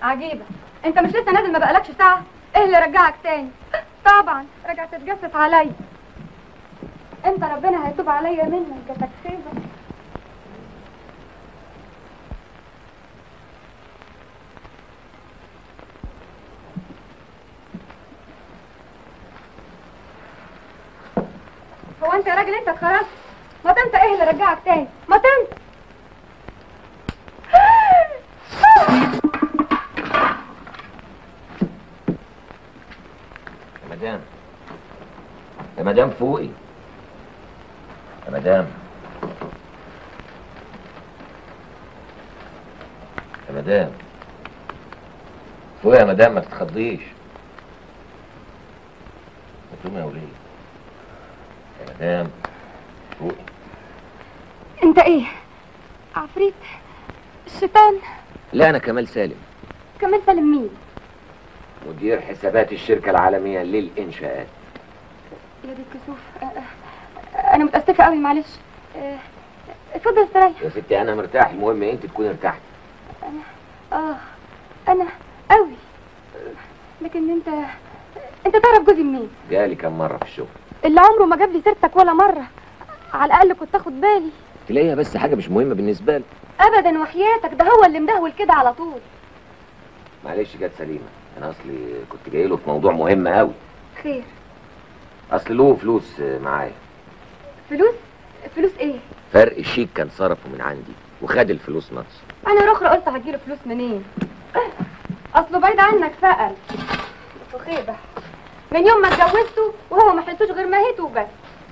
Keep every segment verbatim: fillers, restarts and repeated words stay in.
عجيبه، انت مش لسه نازل ما بقالكش ساعه؟ ايه اللي رجعك تاني؟ طبعا رجعت تتجسس عليا. انت ربنا هيتوب عليا منك يا تكسيبه. هو انت يا راجل انت اتخرجت؟ ما تنسى ايه اللي رجعك تاني؟ ما تنسى. يا مدام يا مدام فوقي يا مدام يا مدام فوقي يا مدام، ما تتخضيش. قومي يا وليه يا مدام فوقي. انت ايه؟ عفريت؟ الشيطان؟ لا انا كمال سالم. كمال سالم مين؟ مدير حسابات الشركة العالمية للإنشاءات. يا دي الكسوف. أنا متأسفة قوي معلش. اتفضل استريح. يا ستي أنا مرتاح، المهم أنت تكوني ارتحتي. أنا آه أنا قوي. لكن أنت أنت تعرف جوزي منين؟ جالي كم مرة في الشغل. اللي عمره ما جاب لي سيرتك ولا مرة. على الأقل كنت آخد بالي. تلاقيها بس حاجة مش مهمة بالنسبة لي. أبدا وحياتك، ده هو اللي مدهول كده على طول. معلش جت سليمة، أنا أصلي كنت جاي له في موضوع مهم قوي. خير؟ أصل له فلوس معايا. فلوس؟ فلوس إيه؟ فرق الشيك كان صرفه من عندي وخد الفلوس نقص. أنا رخرة قلت هتجيله فلوس منين؟ أصله بعيد عنك فقل. وخيبة من يوم ما اتجوزته وهو ما حلتوش غير ماهيته وبس.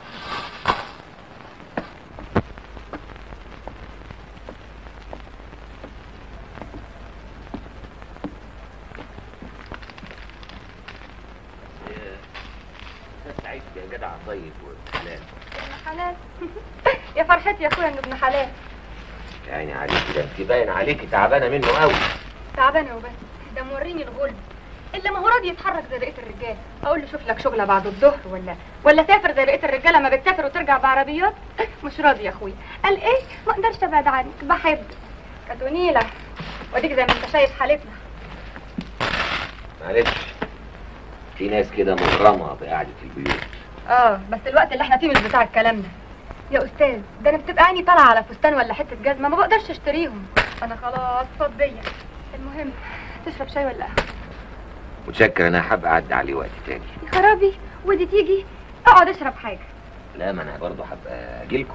سعيد يا جدع طيب وحلال. ابن حلال. يا فرحتي يا اخويا انه ابن حلال. يا عيني عليكي، ده انت باين عليكي تعبانه منه قوي. تعبانه وبس، ده موريني الغلب. الا ما هو راضي يتحرك زي بقيه الرجاله. اقول له شوف لك شغله بعد الظهر ولا ولا سافر زي بقيه الرجاله ما بتسافر وترجع بعربيات. مش راضي يا اخويا. قال ايه؟ ما اقدرش ابعد عنك، بحبك. كانت ونيله واديك زي ما انت شايف حالتنا. معلش، في ناس كده مغرمه بقعده البيوت. اه بس الوقت اللي احنا فيه مش بتاع الكلام ده يا استاذ. ده انا بتبقى عيني طالعه على فستان ولا حته جزمه ما بقدرش اشتريهم. انا خلاص فضيه. المهم تشرب شاي ولا قهوه؟ متشكر، انا حابب اعدي عليه وقت تاني. يا خرابي ودي تيجي اقعد اشرب حاجه. لا ما انا برضه حابب اجيلكم.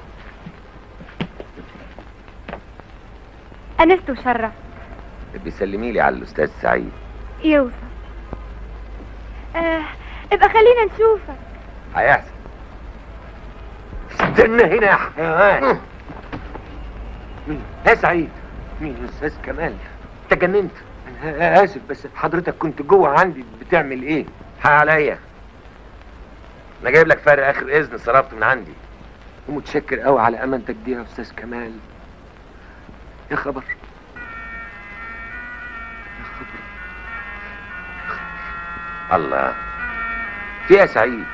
انست وشرف. بيسلمي لي على الاستاذ سعيد. يوصل. آه ابقى خلينا نشوفك. هيحصل. استنى هنا يا حيوان. مين؟ يا سعيد. مين يا استاذ كمال؟ انت جننت. انا اسف بس حضرتك كنت جوه عندي بتعمل ايه؟ حق عليا. انا جايب لك فرق اخر اذن صرفت من عندي. ومتشكر قوي على امانتك دي يا استاذ كمال. يا خبر يا خبر الله. في يا سعيد؟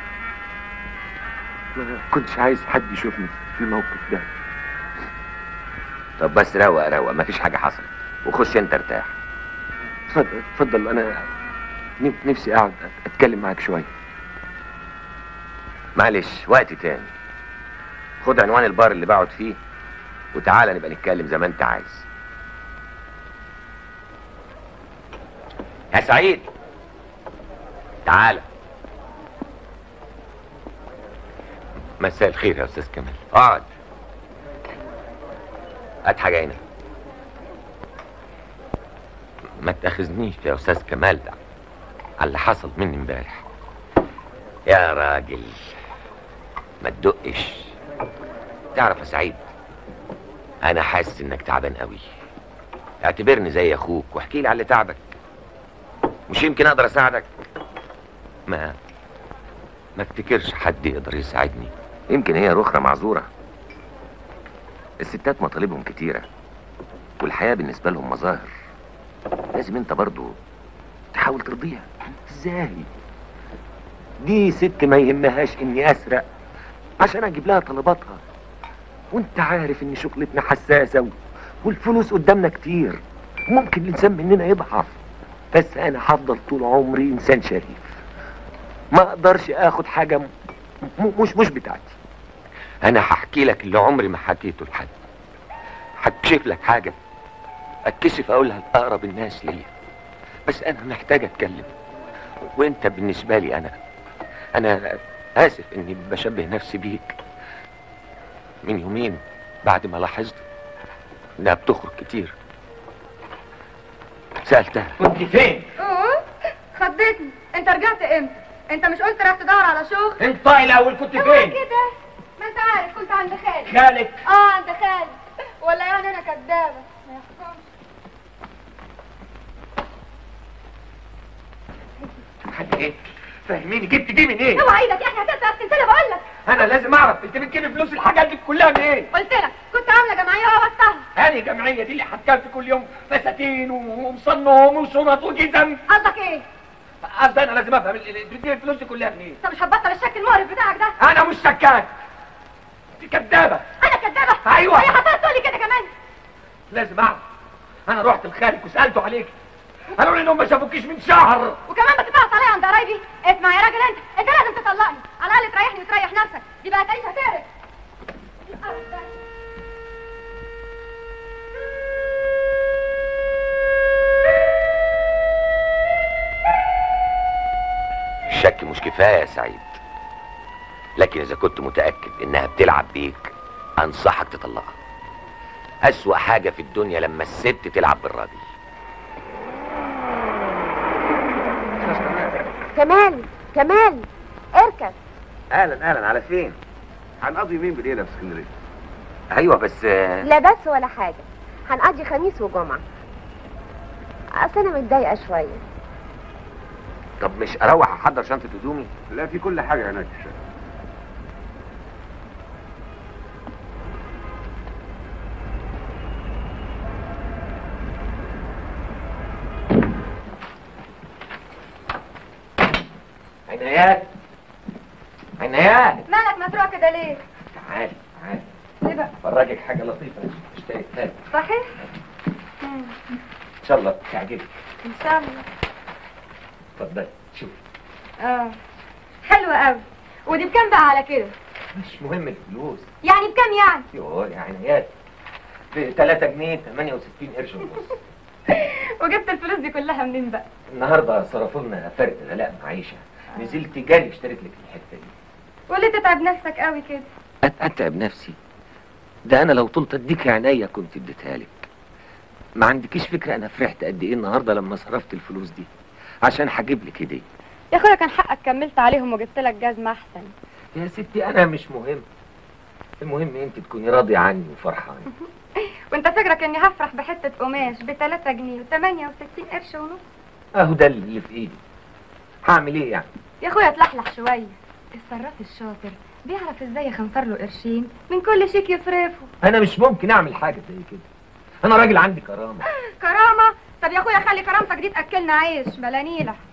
ما كنتش عايز حد يشوفني في الموقف ده. طب بس روق روق، مفيش حاجه حصلت، وخش انت ارتاح. اتفضل اتفضل، انا نفسي اقعد اتكلم معاك شويه. معلش وقت تاني. خد عنوان البار اللي بقعد فيه وتعالى نبقى نتكلم زي ما انت عايز. يا سعيد تعالى. مساء الخير يا استاذ كمال. اقعد. هات حاجه هنا. ما تاخذنيش يا استاذ كمال ده على اللي حصل مني امبارح. يا راجل ما تدقش. تعرف يا سعيد، انا حاسس انك تعبان قوي. اعتبرني زي اخوك واحكي لي على اللي تعبك. مش يمكن اقدر اساعدك؟ ما ما افتكرش حد يقدر يساعدني. يمكن هي رخرة معذورة. الستات مطالبهم كتيرة والحياة بالنسبة لهم مظاهر. لازم انت برضو تحاول ترضيها. ازاي؟ دي ست ما يهمهاش اني اسرق عشان اجيب لها طلباتها، وانت عارف ان شغلتنا حساسة والفلوس قدامنا كتير. ممكن الانسان مننا يضعف، بس انا هفضل طول عمري انسان شريف. ما اقدرش اخد حاجه م... م... مش مش بتاعتي. انا هحكي لك اللي عمري ما حكيته لحد. هكشف لك حاجه اتكسف اقولها لاقرب الناس ليا، بس انا محتاج اتكلم. وانت بالنسبه لي انا انا اسف اني بشبه نفسي بيك. من يومين بعد ما لاحظت انها بتخرج كتير سالتها كنت فين؟ اوه خضتني. انت رجعت امتى؟ انت مش قلت رايح تدور على شغل؟ انت الاول كنت هو فين؟ كده ما انت عارف كنت عند خالد. خالك؟ اه عند خالد. ولا يعني انا كدابه؟ ما يحكمش. حد ايه؟ فهميني جبت دي من ايه؟ اوعى ايدك يا اخي هتسرق السلسله بقول لك. انا لازم اعرف انت بتجيبي فلوس الحاجات دي كلها من ايه؟ قلت لك كنت عامله جمعيه ووصلتها. هاني جمعيه دي اللي هتكفي كل يوم فساتين ومصنوم وشنط وجزم. قصدك ايه؟ قصدي انا لازم افهم ال- بتجيبي الفلوس دي كلها من ايه؟ انت مش هتبطل الشك المقرف بتاعك ده؟ انا مش شكاك. انت كدابه. انا كدابه؟ أيوة. هي حضرتك تقول لي كده كمان؟ لازم اعرف. انا رحت لخالك وسالته عليك، قالوا لي انهم ما شافوكيش من شهر. وكمان بتتعص عليا عند قرايبي. اسمع يا راجل، انت انت لازم تطلقني على الاقل تريحني وتريح نفسك. دي بقى تعيش هتعرف. الشك مش كفايه يا سعيد، لكن اذا كنت متاكد انها بتلعب بيك انصحك تطلقها. اسوأ حاجه في الدنيا لما الست تلعب بالراجل. كمال كمال اركب. اهلا اهلا، على فين؟ هنقضي يومين بليله في اسكندريه. ايوه بس لا بس ولا حاجه، هنقضي خميس وجمعه. اصل انا متضايقه شويه. طب مش اروح احضر شنطه هدومي؟ لا، في كل حاجه هناك في الشارع. عنايات عنايات، مالك مزروع كده ليه؟ تعالي تعالي ليه بقى؟ افرجك حاجه لطيفه اشتريتها لك. صحيح؟ ان شاء الله تعجبك. ان شاء الله. اتفضلي شوفي. اه حلوة قوي. ودي بكام بقى على كده؟ مش مهم الفلوس. يعني بكام يعني؟ يوه يا عنايات، ب ثلاثة جنيه ثمانية وستين قرش ونص. وجبت الفلوس دي كلها منين بقى؟ النهارده صرفوا لنا فرق غلاء معيشه، نزلت جري اشتريت لك الحته دي. وليه تتعب نفسك قوي كده؟ اتعب نفسي؟ ده انا لو طلت اديك عينيا كنت اديتها لك. ما عندكيش فكره انا فرحت قد ايه النهارده لما صرفت الفلوس دي عشان هجيب لك هديه. يا اخويا كان حقك كملت عليهم وجبت لك جزمة احسن. يا ستي انا مش مهم، المهم انت تكوني راضيه عني وفرحانه. وانت فكرك اني هفرح بحتة قماش بتلاتة جنيه وثمانية وستين قرش ونص؟ اهو ده اللي في ايدي، هعمل ايه يعني؟ يا اخويا اتلحلح شوية. الصراف الشاطر بيعرف ازاي يخنصر له قرشين من كل شيك يصرفه. انا مش ممكن اعمل حاجه زي كده، انا راجل عندي كرامه. كرامة؟ طب يا اخويا خلي كرامتك دي تاكلنا عيش بلا نيلة.